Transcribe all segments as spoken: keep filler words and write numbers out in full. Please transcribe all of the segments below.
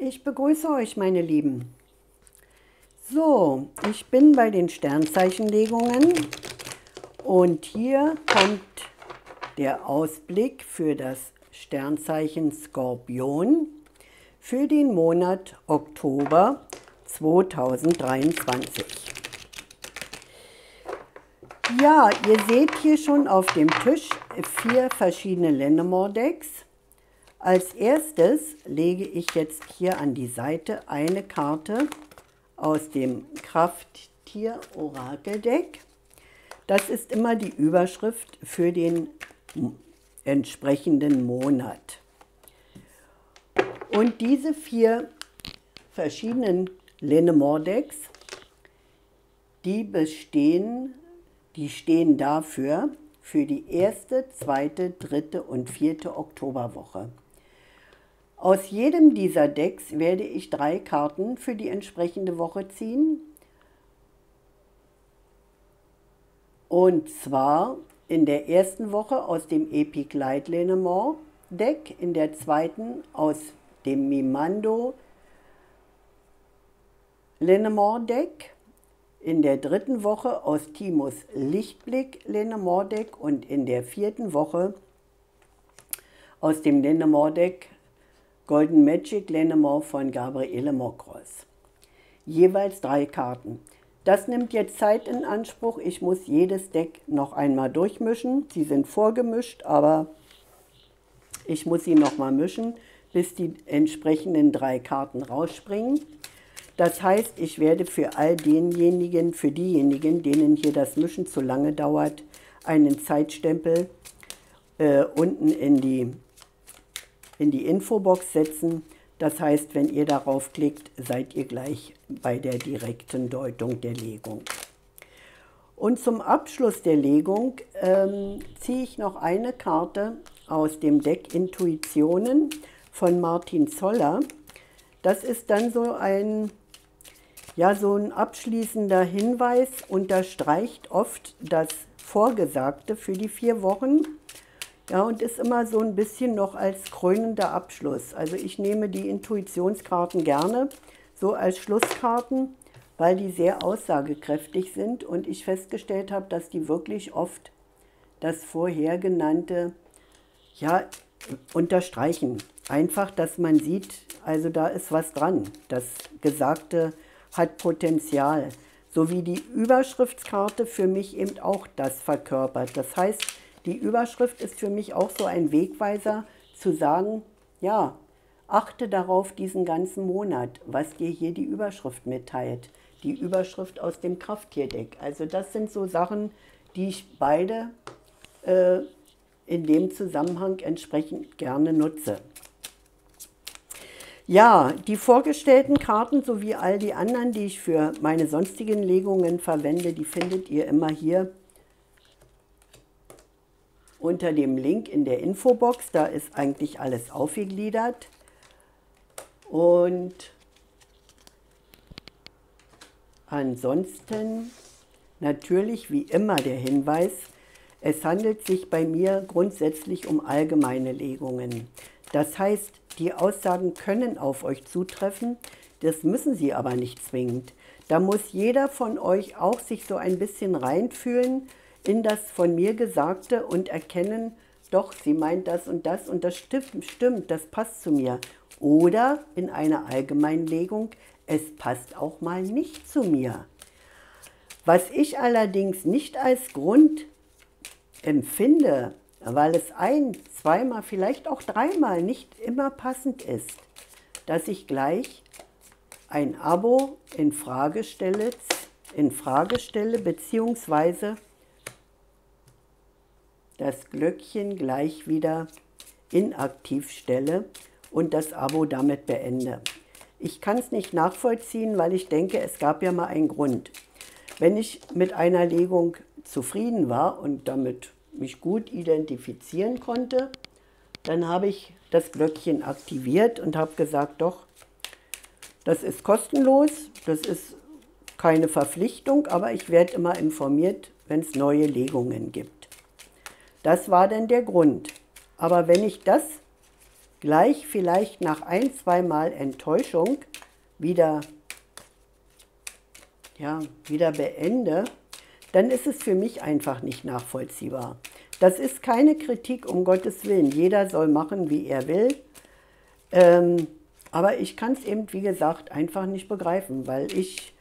Ich begrüße euch, meine Lieben. So, ich bin bei den Sternzeichenlegungen und hier kommt der Ausblick für das Sternzeichen Skorpion für den Monat Oktober zweitausenddreiundzwanzig. Ja, ihr seht hier schon auf dem Tisch vier verschiedene Lennemore-Decks. Als erstes lege ich jetzt hier an die Seite eine Karte aus dem Krafttier-Orakel-Deck. Das ist immer die Überschrift für den entsprechenden Monat. Und diese vier verschiedenen Lennemore-Decks, die bestehen, die stehen dafür für die erste, zweite, dritte und vierte Oktoberwoche. Aus jedem dieser Decks werde ich drei Karten für die entsprechende Woche ziehen. Und zwar in der ersten Woche aus dem Epic Light Lennemore Deck, in der zweiten aus dem Mimando Lennemore Deck, in der dritten Woche aus Timos Lichtblick Lennemore Deck und in der vierten Woche aus dem Lennemore Deck Golden Magic Lennemore von Gabriele Mokros. Jeweils drei Karten. Das nimmt jetzt Zeit in Anspruch. Ich muss jedes Deck noch einmal durchmischen. Sie sind vorgemischt, aber ich muss sie noch mal mischen, bis die entsprechenden drei Karten rausspringen. Das heißt, ich werde für all denjenigen, für diejenigen, denen hier das Mischen zu lange dauert, einen Zeitstempel äh, unten in die in die Infobox setzen. Das heißt, wenn ihr darauf klickt, seid ihr gleich bei der direkten Deutung der Legung. Und zum Abschluss der Legung ähm, ziehe ich noch eine Karte aus dem Deck Intuitionen von Martin Zoller. Das ist dann so ein, ja, so ein abschließender Hinweis, unterstreicht oft das Vorgesagte für die vier Wochen. Ja, und ist immer so ein bisschen noch als krönender Abschluss. Also ich nehme die Intuitionskarten gerne so als Schlusskarten, weil die sehr aussagekräftig sind und ich festgestellt habe, dass die wirklich oft das vorher genannte, ja, unterstreichen. Einfach, dass man sieht, also da ist was dran. Das Gesagte hat Potenzial. So wie die Überschriftskarte für mich eben auch das verkörpert. Das heißt, die Überschrift ist für mich auch so ein Wegweiser, zu sagen, ja, achte darauf diesen ganzen Monat, was dir hier die Überschrift mitteilt. Die Überschrift aus dem Krafttierdeck. Also das sind so Sachen, die ich beide äh, in dem Zusammenhang entsprechend gerne nutze. Ja, die vorgestellten Karten sowie all die anderen, die ich für meine sonstigen Legungen verwende, die findet ihr immer hier unter dem Link in der Infobox. Da ist eigentlich alles aufgegliedert. Und ansonsten natürlich wie immer der Hinweis, es handelt sich bei mir grundsätzlich um allgemeine Legungen. Das heißt, die Aussagen können auf euch zutreffen, das müssen sie aber nicht zwingend. Da muss jeder von euch auch sich so ein bisschen reinfühlen in das von mir Gesagte und erkennen, doch, sie meint das und das und das stimmt, stimmt, das passt zu mir. Oder in einer Allgemeinlegung, es passt auch mal nicht zu mir. Was ich allerdings nicht als Grund empfinde, weil es ein, zweimal, vielleicht auch dreimal nicht immer passend ist, dass ich gleich ein Abo in Frage stelle, in Frage stelle beziehungsweise das Glöckchen gleich wieder inaktiv stelle und das Abo damit beende. Ich kann es nicht nachvollziehen, weil ich denke, es gab ja mal einen Grund. Wenn ich mit einer Legung zufrieden war und damit mich gut identifizieren konnte, dann habe ich das Glöckchen aktiviert und habe gesagt, doch, das ist kostenlos, das ist keine Verpflichtung, aber ich werde immer informiert, wenn es neue Legungen gibt. Das war dann der Grund. Aber wenn ich das gleich vielleicht nach ein, zweimal Enttäuschung wieder, ja, wieder beende, dann ist es für mich einfach nicht nachvollziehbar. Das ist keine Kritik, um Gottes Willen. Jeder soll machen, wie er will. Ähm, aber ich kann es eben, wie gesagt, einfach nicht begreifen, weil ich,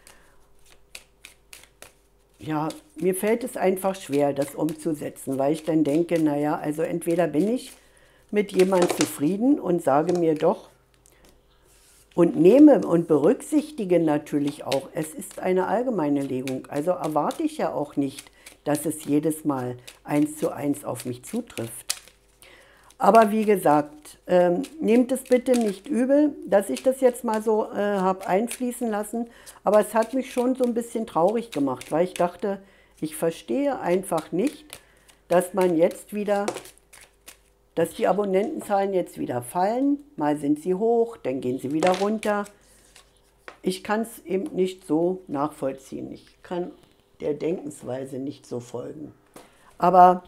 ja, mir fällt es einfach schwer, das umzusetzen, weil ich dann denke, naja, also entweder bin ich mit jemandem zufrieden und sage mir doch und nehme und berücksichtige natürlich auch, es ist eine allgemeine Legung, also erwarte ich ja auch nicht, dass es jedes Mal eins zu eins auf mich zutrifft. Aber wie gesagt, ähm, nehmt es bitte nicht übel, dass ich das jetzt mal so äh, habe einfließen lassen, aber es hat mich schon so ein bisschen traurig gemacht, weil ich dachte, ich verstehe einfach nicht, dass man jetzt wieder, dass die Abonnentenzahlen jetzt wieder fallen, mal sind sie hoch, dann gehen sie wieder runter. Ich kann es eben nicht so nachvollziehen, ich kann der Denkensweise nicht so folgen. Aber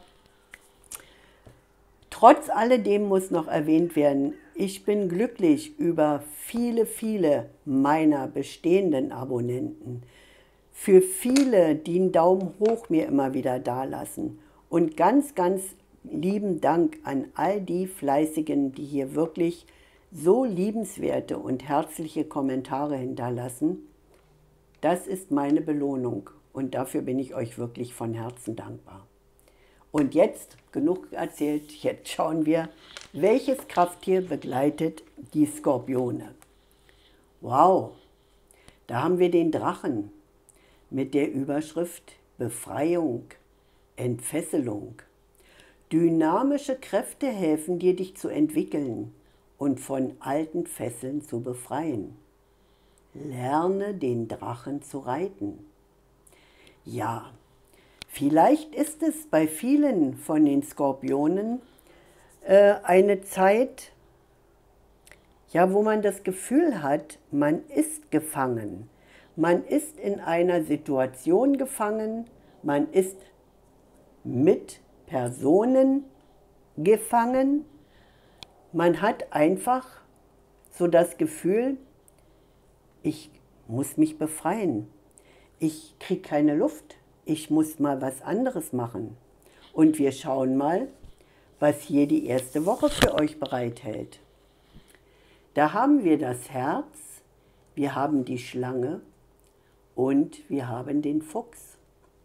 trotz alledem muss noch erwähnt werden, ich bin glücklich über viele, viele meiner bestehenden Abonnenten. Für viele, die einen Daumen hoch mir immer wieder dalassen. Und ganz, ganz lieben Dank an all die Fleißigen, die hier wirklich so liebenswerte und herzliche Kommentare hinterlassen. Das ist meine Belohnung und dafür bin ich euch wirklich von Herzen dankbar. Und jetzt, genug erzählt, jetzt schauen wir, welches Krafttier begleitet die Skorpione. Wow, da haben wir den Drachen mit der Überschrift Befreiung, Entfesselung. Dynamische Kräfte helfen dir, dich zu entwickeln und von alten Fesseln zu befreien. Lerne den Drachen zu reiten. Ja, vielleicht ist es bei vielen von den Skorpionen äh, eine Zeit, ja, wo man das Gefühl hat, man ist gefangen. Man ist in einer Situation gefangen, man ist mit Personen gefangen. Man hat einfach so das Gefühl, ich muss mich befreien. Ich kriege keine Luft. Ich muss mal was anderes machen. Und wir schauen mal, was hier die erste Woche für euch bereithält. Da haben wir das Herz, wir haben die Schlange und wir haben den Fuchs.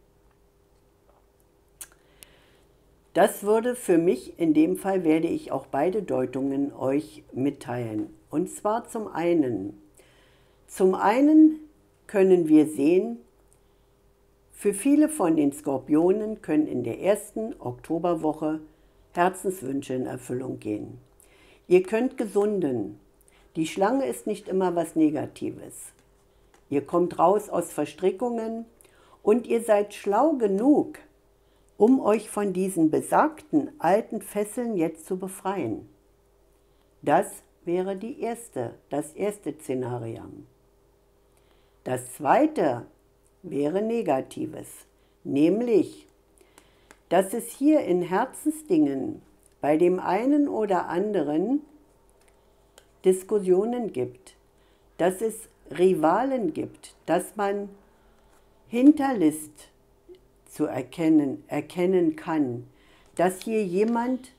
Das würde für mich, in dem Fall werde ich auch beide Deutungen euch mitteilen. Und zwar zum einen, zum einen können wir sehen, für viele von den Skorpionen können in der ersten Oktoberwoche Herzenswünsche in Erfüllung gehen. Ihr könnt gesunden. Die Schlange ist nicht immer was Negatives. Ihr kommt raus aus Verstrickungen und ihr seid schlau genug, um euch von diesen besagten alten Fesseln jetzt zu befreien. Das wäre die erste, das erste Szenario. Das zweite wäre Negatives, nämlich, dass es hier in Herzensdingen bei dem einen oder anderen Diskussionen gibt, dass es Rivalen gibt, dass man Hinterlist zu erkennen, erkennen kann, dass hier jemand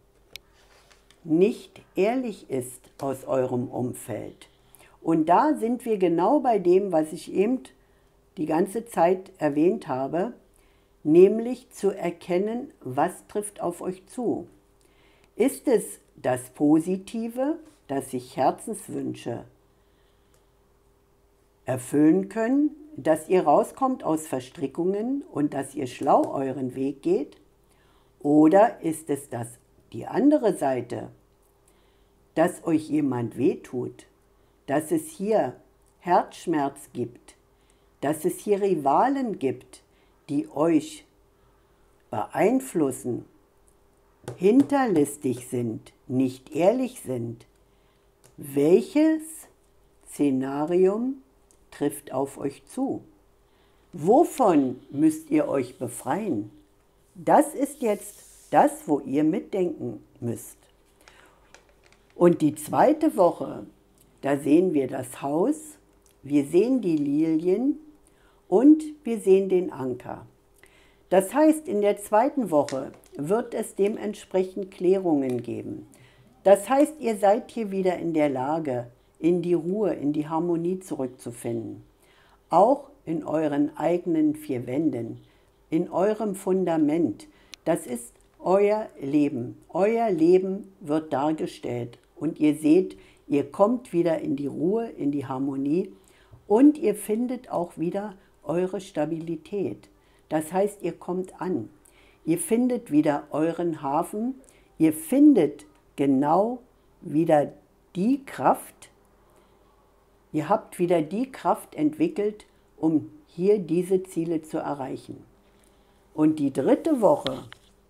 nicht ehrlich ist aus eurem Umfeld. Und da sind wir genau bei dem, was ich eben die ganze Zeit erwähnt habe, nämlich zu erkennen, was trifft auf euch zu. Ist es das Positive, dass sich Herzenswünsche erfüllen können, dass ihr rauskommt aus Verstrickungen und dass ihr schlau euren Weg geht? Oder ist es das, die andere Seite, dass euch jemand wehtut, dass es hier Herzschmerz gibt, dass es hier Rivalen gibt, die euch beeinflussen, hinterlistig sind, nicht ehrlich sind? Welches Szenarium trifft auf euch zu? Wovon müsst ihr euch befreien? Das ist jetzt das, wo ihr mitdenken müsst. Und die zweite Woche, da sehen wir das Haus, wir sehen die Lilien und wir sehen den Anker. Das heißt, in der zweiten Woche wird es dementsprechend Klärungen geben. Das heißt, ihr seid hier wieder in der Lage, in die Ruhe, in die Harmonie zurückzufinden. Auch in euren eigenen vier Wänden, in eurem Fundament. Das ist euer Leben. Euer Leben wird dargestellt und ihr seht, ihr kommt wieder in die Ruhe, in die Harmonie und ihr findet auch wieder eure Stabilität. Das heißt, ihr kommt an. Ihr findet wieder euren Hafen. Ihr findet genau wieder die Kraft. Ihr habt wieder die Kraft entwickelt, um hier diese Ziele zu erreichen. Und die dritte Woche,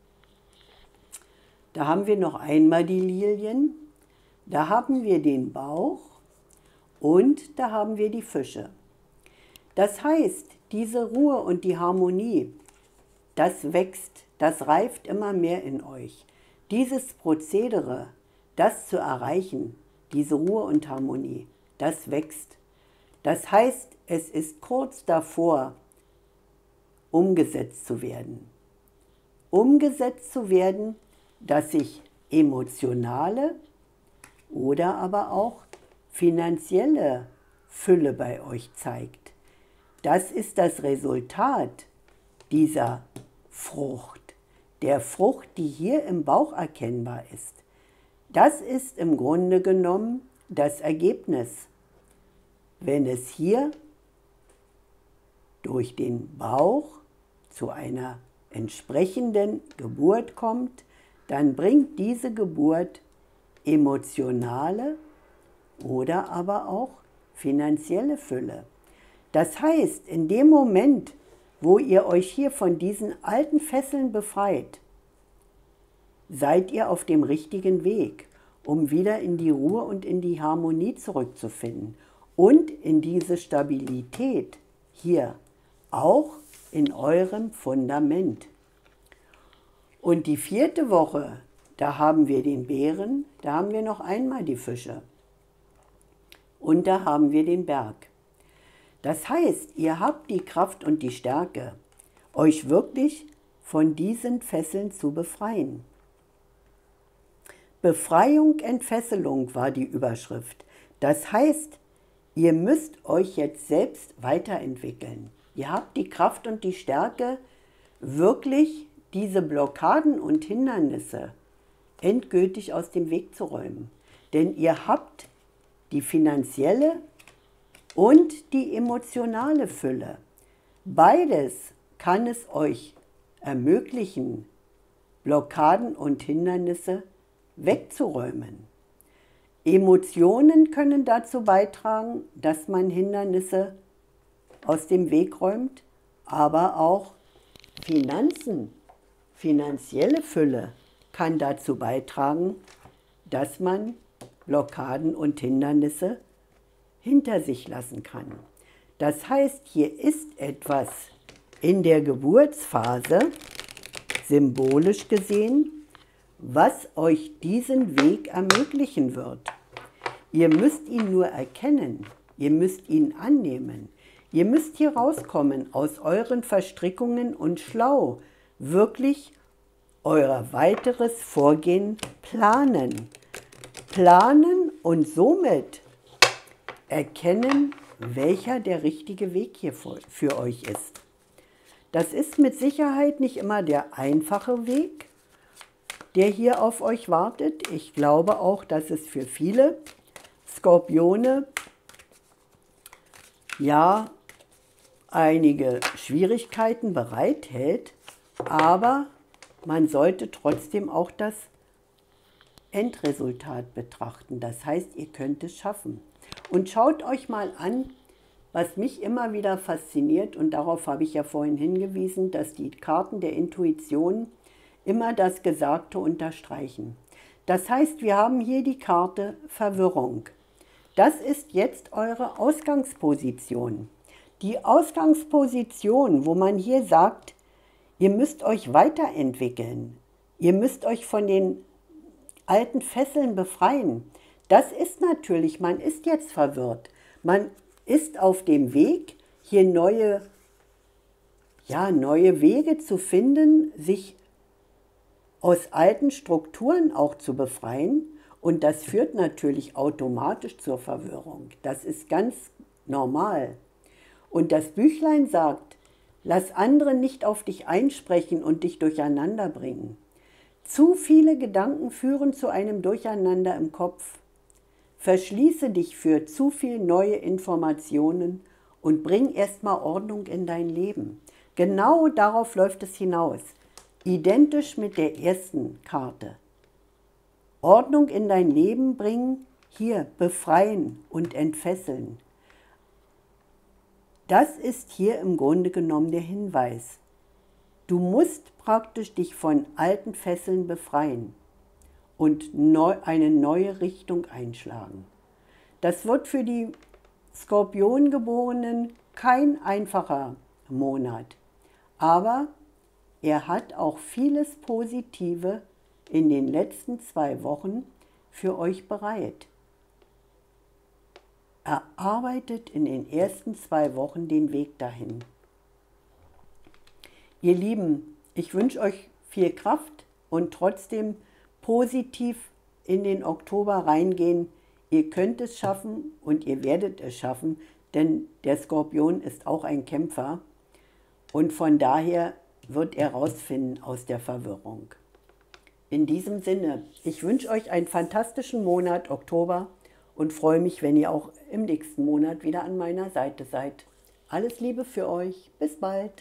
da haben wir noch einmal die Lilien, da haben wir den Bauch und da haben wir die Fische. Das heißt, diese Ruhe und die Harmonie, das wächst, das reift immer mehr in euch. Dieses Prozedere, das zu erreichen, diese Ruhe und Harmonie, das wächst. Das heißt, es ist kurz davor, umgesetzt zu werden. Umgesetzt zu werden, dass sich emotionale oder aber auch finanzielle Fülle bei euch zeigt. Das ist das Resultat dieser Frucht, der Frucht, die hier im Bauch erkennbar ist. Das ist im Grunde genommen das Ergebnis. Wenn es hier durch den Bauch zu einer entsprechenden Geburt kommt, dann bringt diese Geburt emotionale oder aber auch finanzielle Fülle. Das heißt, in dem Moment, wo ihr euch hier von diesen alten Fesseln befreit, seid ihr auf dem richtigen Weg, um wieder in die Ruhe und in die Harmonie zurückzufinden und in diese Stabilität hier, auch in eurem Fundament. Und die vierte Woche, da haben wir den Bären, da haben wir noch einmal die Fische und da haben wir den Berg. Das heißt, ihr habt die Kraft und die Stärke, euch wirklich von diesen Fesseln zu befreien. Befreiung, Entfesselung war die Überschrift. Das heißt, ihr müsst euch jetzt selbst weiterentwickeln. Ihr habt die Kraft und die Stärke, wirklich diese Blockaden und Hindernisse endgültig aus dem Weg zu räumen. Denn ihr habt die finanzielle und die emotionale Fülle. Beides kann es euch ermöglichen, Blockaden und Hindernisse wegzuräumen. Emotionen können dazu beitragen, dass man Hindernisse aus dem Weg räumt, aber auch Finanzen, finanzielle Fülle kann dazu beitragen, dass man Blockaden und Hindernisse hinter sich lassen kann. Das heißt, hier ist etwas in der Geburtsphase, symbolisch gesehen, was euch diesen Weg ermöglichen wird. Ihr müsst ihn nur erkennen, ihr müsst ihn annehmen. Ihr müsst hier rauskommen aus euren Verstrickungen und schlau wirklich euer weiteres Vorgehen planen. Planen und somit erkennen, welcher der richtige Weg hier für euch ist. Das ist mit Sicherheit nicht immer der einfache Weg, der hier auf euch wartet. Ich glaube auch, dass es für viele Skorpione ja einige Schwierigkeiten bereithält, aber man sollte trotzdem auch das Endresultat betrachten. Das heißt, ihr könnt es schaffen. Und schaut euch mal an, was mich immer wieder fasziniert, und darauf habe ich ja vorhin hingewiesen, dass die Karten der Intuition immer das Gesagte unterstreichen. Das heißt, wir haben hier die Karte Verwirrung. Das ist jetzt eure Ausgangsposition. Die Ausgangsposition, wo man hier sagt, ihr müsst euch weiterentwickeln. Ihr müsst euch von den alten Fesseln befreien. Das ist natürlich, man ist jetzt verwirrt. Man ist auf dem Weg, hier neue, ja, neue Wege zu finden, sich aus alten Strukturen auch zu befreien. Und das führt natürlich automatisch zur Verwirrung. Das ist ganz normal. Und das Büchlein sagt, lass andere nicht auf dich einsprechen und dich durcheinander bringen. Zu viele Gedanken führen zu einem Durcheinander im Kopf. Verschließe dich für zu viel neue Informationen und bring erstmal Ordnung in dein Leben. Genau darauf läuft es hinaus. Identisch mit der ersten Karte. Ordnung in dein Leben bringen, hier befreien und entfesseln. Das ist hier im Grunde genommen der Hinweis. Du musst praktisch dich von alten Fesseln befreien und neu, eine neue Richtung einschlagen. Das wird für die Skorpiongeborenen kein einfacher Monat, aber er hat auch vieles Positive in den letzten zwei Wochen für euch bereit. Erarbeitet in den ersten zwei Wochen den Weg dahin. Ihr Lieben, ich wünsche euch viel Kraft und trotzdem positiv in den Oktober reingehen. Ihr könnt es schaffen und ihr werdet es schaffen, denn der Skorpion ist auch ein Kämpfer und von daher wird er rausfinden aus der Verwirrung. In diesem Sinne, ich wünsche euch einen fantastischen Monat Oktober und freue mich, wenn ihr auch im nächsten Monat wieder an meiner Seite seid. Alles Liebe für euch, bis bald!